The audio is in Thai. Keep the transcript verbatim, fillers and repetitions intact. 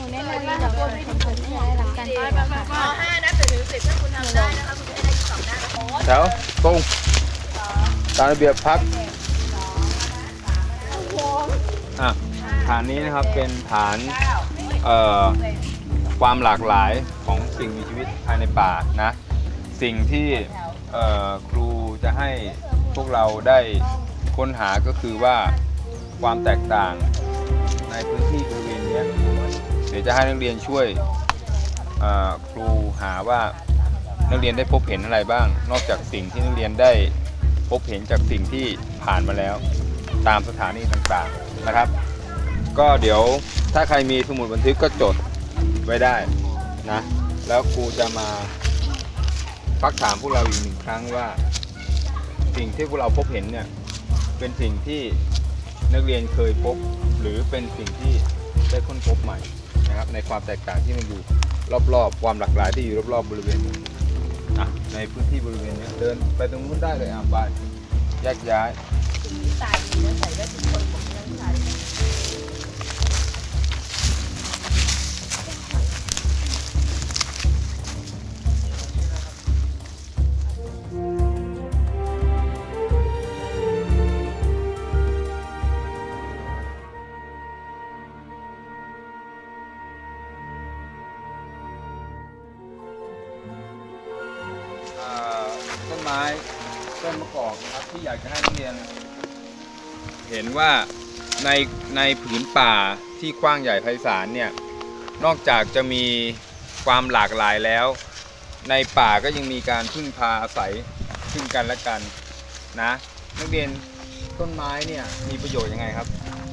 นูแนะนำว่าพวกที่ทำให้ได้รับการปห้านับถึงสิบถ้าคุณทำได้นะคะคุณจะได้สองหน้าแถวตรงตามระเบียบพักอ่ะฐานนี้นะครับเป็นฐานเอ่อความหลากหลายของสิ่งมีชีวิตภายในป่านะสิ่งที่เอ่อครูจะให้พวกเราได้ค้นหาก็คือว่าความแตกต่างในพื้นที่บริเวณนี้เดี๋ยวจะให้นักเรียนช่วยครูหาว่านักเรียนได้พบเห็นอะไรบ้างนอกจากสิ่งที่นักเรียนได้พบเห็นจากสิ่งที่ผ่านมาแล้วตามสถานีต่างๆนะครับก็เดี๋ยวถ้าใครมีสมุดบันทึกก็จดไว้ได้นะแล้วครูจะมาซักถามพวกเราอีกหนึ่งครั้งว่าสิ่งที่พวกเราพบเห็นเนี่ยเป็นสิ่งที่นักเรียนเคยพบหรือเป็นสิ่งที่ได้ค้นพบใหม่นะครับในความแตกต่างที่มันอยู่รอบๆความหลากหลายที่อยู่รอบๆบริเวณนี้อ่ะในพื้นที่บริเวณนี้เดินไปตรงนู้นได้เลยอ่ะไปแยกย้ายตายดีนะใส่ได้ทุกคนผมนั่งใส่ต้นไม้ต้นมะกอกนะครับที่อยากจะให้นักเรียนเห็นว่าในในผืนป่าที่กว้างใหญ่ไพศาลเนี่ยนอกจากจะมีความหลากหลายแล้วในป่าก็ยังมีการพึ่งพาอาศัยซึ่งกันและกันนะนักเรียนต้นไม้เนี่ยมีประโยชน์ยังไงครับ